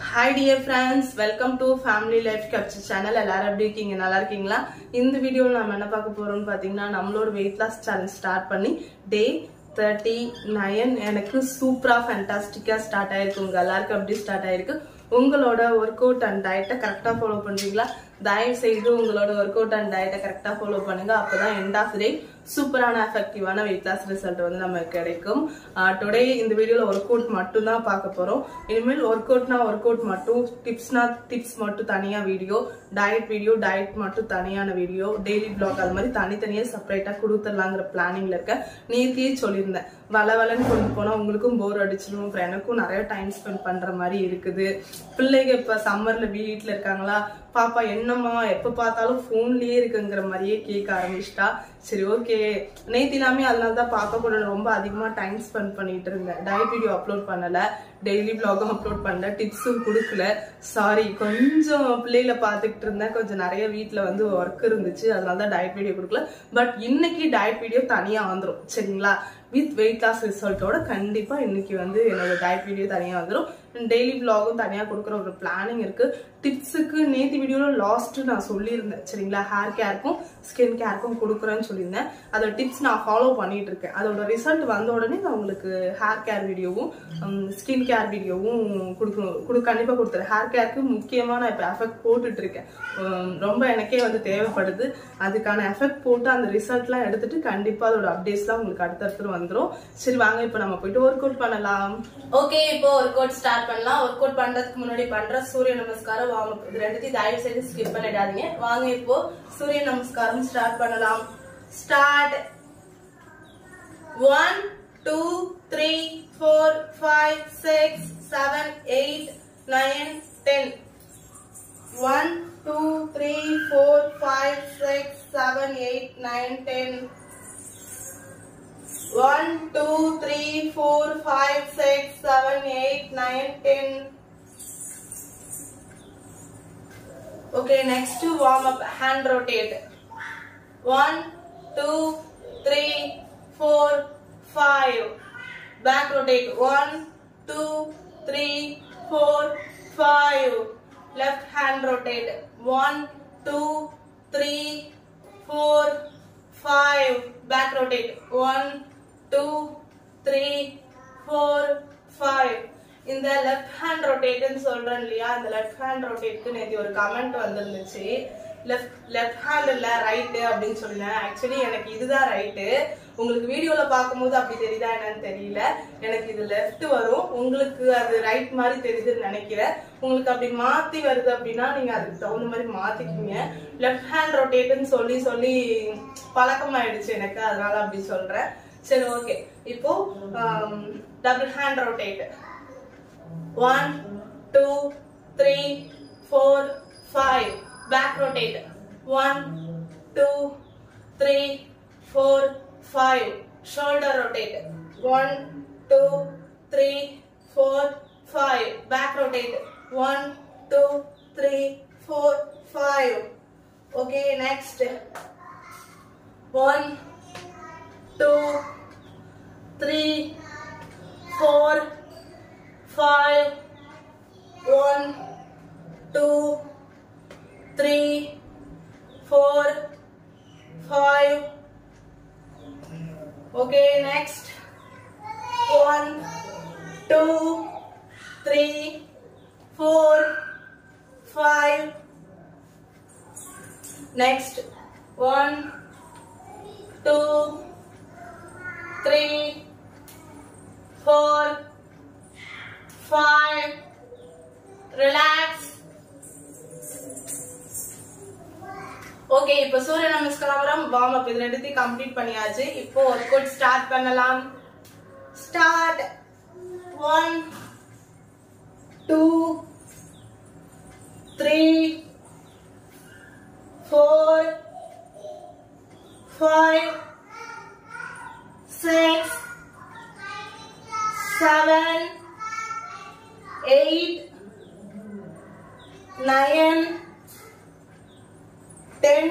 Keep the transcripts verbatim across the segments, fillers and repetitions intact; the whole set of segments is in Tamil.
Hi dear friends, welcome to Family Life Capture channel. எல்லாரும் எப்படி இருக்கீங்க? நல்லா இருக்கீங்களா? இந்த வீடியோல நாம என்ன பார்க்க போறோம்னு பாத்தீங்கன்னா நம்மளோட weight loss challenge ஸ்டார்ட் பண்ணி டே thirty-nine எனக்கு சூப்பரா ஃபேண்டாஸ்டிக்கா ஸ்டார்ட் ஆயிருக்கு. உங்க எல்லாருக்கும் எப்படி ஸ்டார்ட் ஆயிருக்கு? உங்களோட ஒர்க் அவுட் அண்ட் டயட்டை கரெக்டா ஃபாலோ பண்றீங்களா? தயவு செய்து உங்களோட ஒர்க் அவுட் அண்ட் டயட்டை கரெக்டா ஃபாலோ பண்ணுங்க. அப்பதான் எண்ட் ஆஃப் டே சூப்பரான எஃபெக்டிவான வெயிட் லாஸ் ரிசல்ட் வந்து நமக்கு கிடைக்கும். டுடே இந்த வீடியோல ஒர்க் அவுட் மட்டும் தான் பார்க்க போறோம். இனிமேல் ஒர்க் அவுட்னா ஒர்க் அவுட் மட்டும், டிப்ஸ்னா டிப்ஸ் மட்டும் தனியா வீடியோ, டயட் வீடியோ டயட் மட்டும் தனியான வீடியோ, டெய்லி பிளாக் அது மாதிரி தனித்தனியா செப்பரேட்டா கொடுத்துடலாங்கிற பிளானிங்ல இருக்க. நேத்தியே சொல்லியிருந்தேன், வள வளன்னு கொண்டு போனா உங்களுக்கும் போர் அடிச்சிடும், அப்புறம் எனக்கும் நிறைய டைம் ஸ்பெண்ட் பண்ற மாதிரி இருக்குது. பிள்ளைங்க இப்ப சம்மர்ல வீட்டுல இருக்காங்களா, பாப்பா என்னம்மா எப்ப பார்த்தாலும் போன்லயே இருக்குங்கிற மாதிரியே கேட்க ஆரம்பிச்சிட்டா. சரி ஓகே, நேத்து எல்லாமே அதனாலதான் பார்க்க கூட ரொம்ப அதிகமா டைம் ஸ்பெண்ட் பண்ணிட்டு இருந்தேன். டயட் வீடியோ அப்லோட் பண்ணல, டெய்லி பிளாகும் அப்லோட் பண்ணல, டிப்ஸும் கொடுக்கல. சாரி, கொஞ்சம் பிள்ளைகளை பார்த்துக்கிட்டு இருந்தேன், கொஞ்சம் நிறைய வீட்டுல வந்து ஒர்க் இருந்துச்சு, அதனாலதான் டயட் வீடியோ கொடுக்கல. பட் இன்னைக்கு டயட் வீடியோ தனியா வந்துடும், சரிங்களா? வித் வெயிட் லாஸ் ரிசல்ட்டோட கண்டிப்பா இன்னைக்கு வந்து என்னோட டயட் வீடியோ தனியா வந்துடும். டெய்லி பிளாகும் தனியா கொடுக்குற ஒரு பிளானிங் இருக்கு. டிப்ஸுக்கு நேத்தி வீடியோல லாஸ்ட் நான் சொல்லியிருந்தேன், சரிங்களா? ஹேர் கேருக்கும் ஸ்கின் கேருக்கும் கொடுக்குறேன்னு சொல்லியிருந்தேன். அதோட டிப்ஸ் நான் ஃபாலோ பண்ணிட்டு இருக்கேன். அதோட ரிசல்ட் வந்த உடனே நான் உங்களுக்கு ஹேர் கேர் வீடியோவும் ஸ்கின் கேர் வீடியோவும் கொடுக்கணும் கொடு கண்டிப்பா கொடுத்துறேன். ஹேர் கேருக்கு முக்கியமா நான் இப்ப எஃபெக்ட் போட்டுட்டு இருக்கேன். ரொம்ப எனக்கே வந்து தேவைப்படுது. அதுக்கான எஃபெக்ட் போட்டு அந்த ரிசல்ட் எல்லாம் எடுத்துட்டு கண்டிப்பா அதோட அப்டேட்ஸ் எல்லாம் உங்களுக்கு அடுத்தடுத்து வந்துடும். சரி வாங்க இப்ப நம்ம போயிட்டு ஒர்க் அவுட் பண்ணலாம். ஓகே, இப்போ ஒர்க் அவுட் ஸ்டார்ட் பண்ணலாம். ஒர்க் அவுட் பண்றதுக்கு முன்னாடி பண்ற சூரிய நமஸ்காரம், வார்ம் அப், இது ரெண்டுத்தையும் தயவு செய்து ஸ்கிப் பண்ணிடாதீங்க. வாங்க இப்போ சூரிய நமஸ்காரம் ஸ்டார்ட் பண்ணலாம். Start. one two three four five six seven eight nine ten. one two three four five six seven eight nine ten. one two three four five six seven eight nine ten. Okay, next warm up, hand rotate. one two three four five. Back rotate. one two three four five. Left hand rotate. one two three four five. Back rotate. one two three four five. இந்த லெஃப்ட் ஹேண்ட் ரொட்டேட்னு சொல்றேன் இல்லையா, இந்த லெஃப்ட் ஹேண்ட் ரொட்டேட்க்கு நேத்தி ஒரு கமெண்ட் வந்துருந்துச்சு. லெஃப்ட் லெஃப்ட் ஹேண்ட் இல்ல ரைட்டு அப்படின்னு சொன்னேன். ஆக்சுவலி எனக்கு இதுதான் ரைட்டு. உங்களுக்கு வீடியோல பார்க்கும்போது அப்படி தெரியுதா என்னன்னு தெரியல. எனக்கு இது லெஃப்ட் வரும், உங்களுக்கு அது ரைட் மாதிரி தெரியுதுன்னு நினைக்கிறேன். உங்களுக்கு அப்படி மாத்தி வருது அப்படின்னா நீங்க அதுக்கு தகுந்த மாதிரி மாத்திக்கிங்க. லெஃப்ட் ஹேண்ட் ரொட்டேட்னு சொல்லி சொல்லி பழக்கமாயிடுச்சு எனக்கு, அதனால அப்படி சொல்றேன். சரி ஓகே, இப்போ double hand rotate. one two three four five. Back rotate. one two three four five. Shoulder rotate. one two three four five. Back rotate. one two three four five. Okay, next. one two three four five. one two three four five. Okay, next. one two three four five. Next. one two three four five. Relax. Okay, இப்போ சூரிய நமஸ்காரம், வார்ம் அப் இது ரெண்டுத்தையும் கம்ப்ளீட் பண்ணியாச்சு. இப்போ ஒர்க் அவுட் ஸ்டார்ட் பண்ணலாம். Start. one two three four five six seven eight nine ten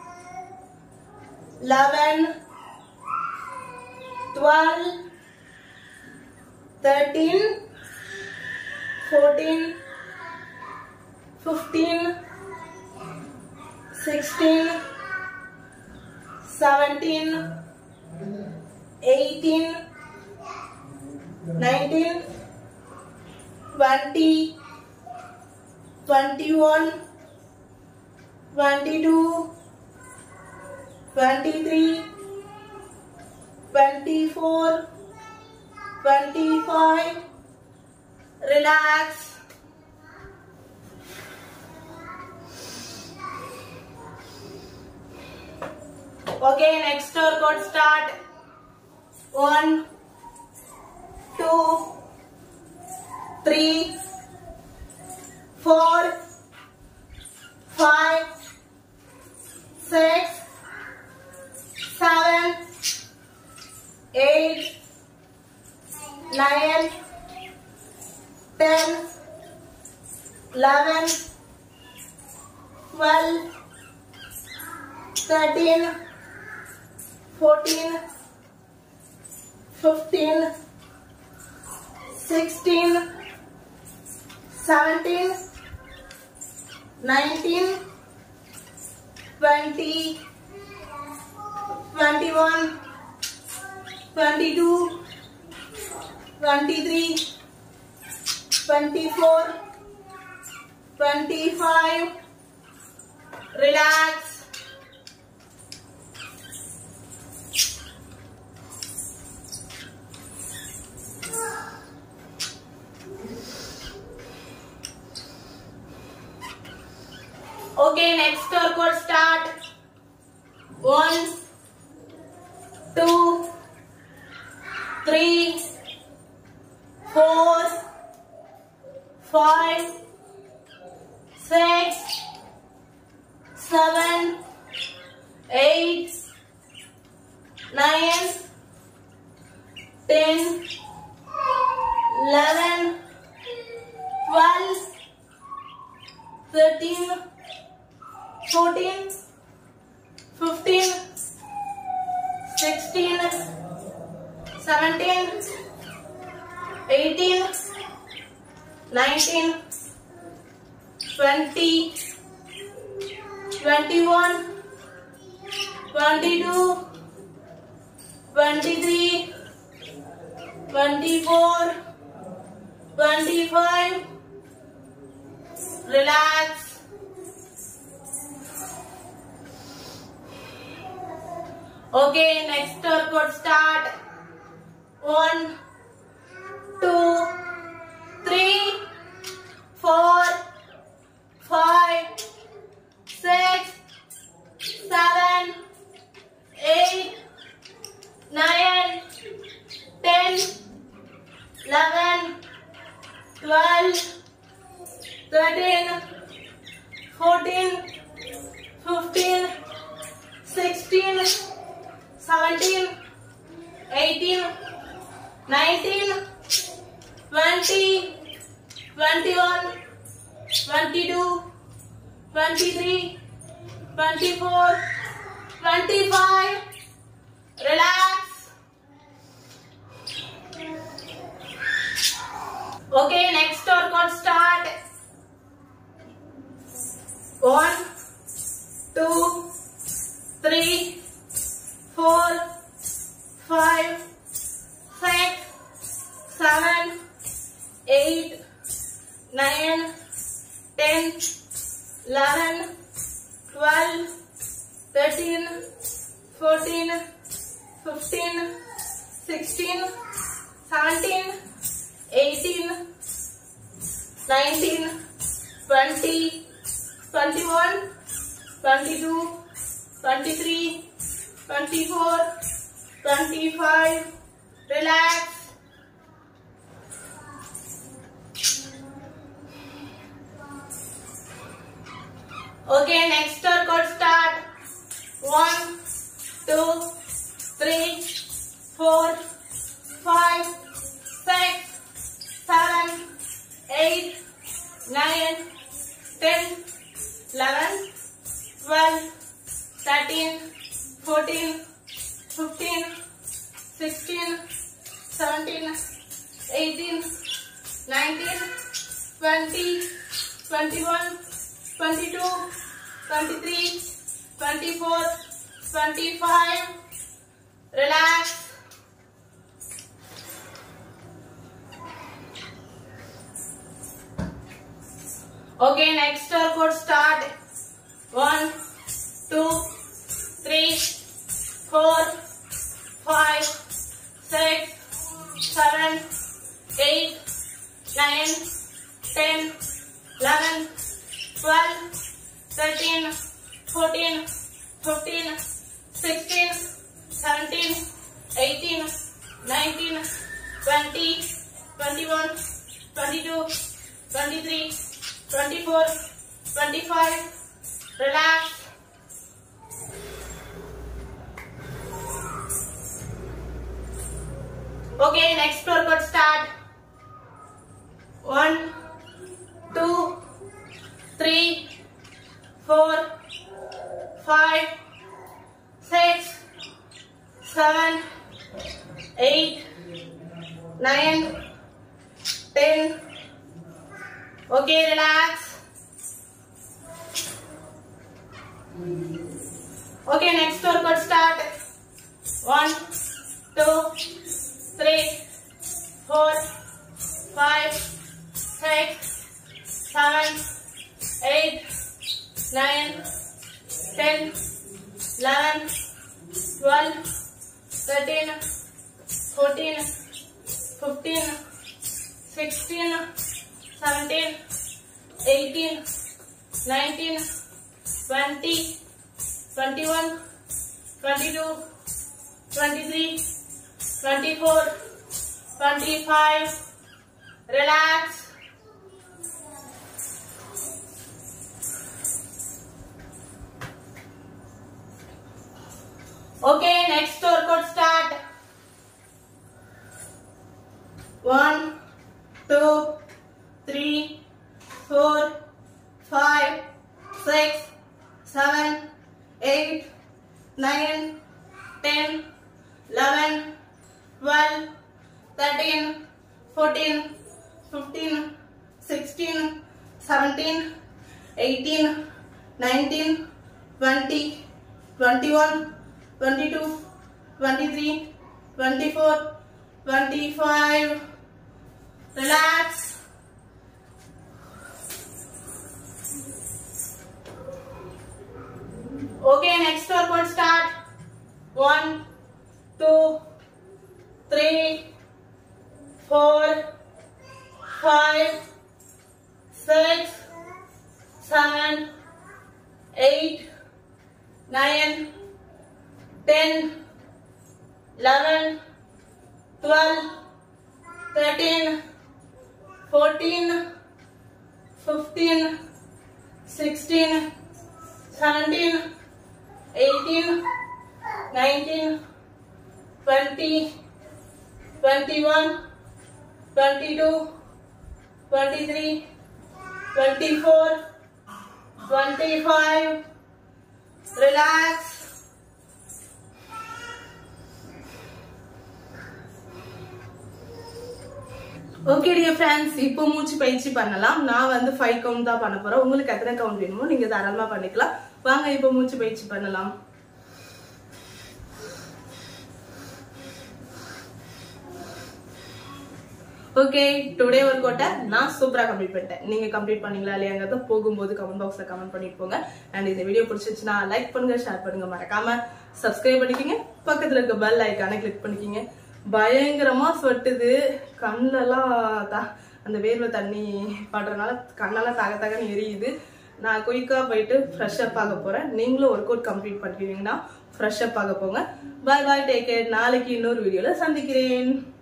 eleven twelve thirteen fourteen fifteen, sixteen, seventeen, eighteen, nineteen, twenty, twenty-one, twenty-two, twenty-three, twenty-four, twenty-five. Relax. Okay, next workout start. One, two, three, four, five, six, seven, eight, nine, ten, eleven, twelve, thirteen, fourteen, fifteen, sixteen, seventeen, nineteen, twenty, twenty-one, twenty-two, twenty-three, twenty-four, twenty-five. Relax. Okay, next workout start. One, two, three, four, five, six, seven, eight, nine, ten, eleven, twelve, thirteen, fourteen, fifteen, sixteen, seventeen, eighteen, nineteen, twenty, twenty-one, twenty-two, twenty-three, twenty-four, twenty-five. Relax. Okay, next workout start. One, two, three, four, five, six, seven, eight, nine, ten, eleven, twelve, thirteen, fourteen, fifteen, sixteen, seventeen, eighteen, nineteen, twenty, twenty-one, twenty-two, twenty-three, twenty-four, twenty-five. Relax. Okay, next workout start. One, two, three, four, five, six, seven, eight, nine, ten, eleven, twelve, thirteen, fourteen, fifteen, sixteen, seventeen, eighteen, nineteen, twenty, twenty-one, twenty-two, twenty-three, twenty-four, twenty-five. Relax. Okay, next workout start. One, two, three, four, five, six, seven, eight, nine, ten, eleven, twelve, thirteen, fourteen, fifteen, sixteen, seventeen, eighteen, nineteen, twenty, twenty-one, twenty-two, twenty-three, twenty-four, twenty-five. Relax. Okay, next workout start. One, two, three, four, five, six, seven, eight, nine, ten, eleven, twelve, thirteen, fourteen, fifteen, sixteen, seventeen, eighteen, nineteen, twenty, twenty-one, twenty-two, twenty-three, twenty-four, twenty-five. Relax. Okay, next workout start. One, two, three, four, five, six, seven, eight, nine, ten. Okay, relax. Okay, next workout start. One, two, three, four, five, six, seven, eight, nine, ten, eleven, twelve, thirteen, fourteen, fifteen, sixteen, seventeen, eighteen, nineteen, twenty, twenty-one, twenty-two, twenty-three, twenty-four, twenty-five. Relax. Okay, next workout start. One, two, three, four, five, six, seven, eight, nine, ten, eleven, twelve, thirteen, fourteen, fifteen, sixteen, seventeen, eighteen, nineteen, twenty, twenty-one, twenty-two, twenty-three, twenty-four, twenty-five. Relax. Okay, next workout start. One, two, three, four, five, six, seven, eight, nine, ten, eleven, twelve, thirteen, fourteen, fifteen, sixteen, seventeen, eighteen, nineteen, twenty, twenty-one, twenty-two, twenty-three, twenty-four, twenty-five. Relax. Okay dear friends, இப்போ மூச்சு பயிற்சி பண்ணலாம். நான் வந்து five count தான் பண்ண போறேன். உங்களுக்கு எத்தனை கவுண்ட் வேணுமோ நீங்க தாராளமா பண்ணிக்கலாம். வாங்க இப்போ மூச்சு பயிற்சி பண்ணலாம். ஓகே, டுடே ஒர்க் நான் சூப்பரா கம்ப்ளீட் பண்ணிட்டேன். நீங்க கம்ப்ளீட் பண்ணீங்களா இல்லையாங்கிறத போகும்போது கமெண்ட் பாக்ஸ்ல கமெண்ட் பண்ணிட்டு போங்க. அண்ட் இந்த வீடியோ பிடிச்சிருச்சுன்னா லைக் பண்ணுங்க, ஷேர் பண்ணுங்க, மறக்காம சப்ஸ்கிரைப் பண்ணிக்கங்க. பக்கத்துல இருக்க பெல் ஐக்கானை கிளிக் பண்ணிக்கங்க. பயங்கரமா சொட்டுது, கண்ணெல்லாம் அந்த வேர்வை தண்ணி படுறதுனால கண்ணெல்லாம் தக தகன்னு எரியுது. நான் குயிக்கா போயிட்டு ஃப்ரெஷ் அப் ஆக போறேன். நீங்களும் ஒர்க் அவுட் கம்ப்ளீட் பண்ணிட்டீங்கன்னா ஃப்ரெஷ் அப் ஆக போங்க. Bye bye, take care. நாளைக்கு இன்னொரு வீடியோல சந்திக்கிறேன்.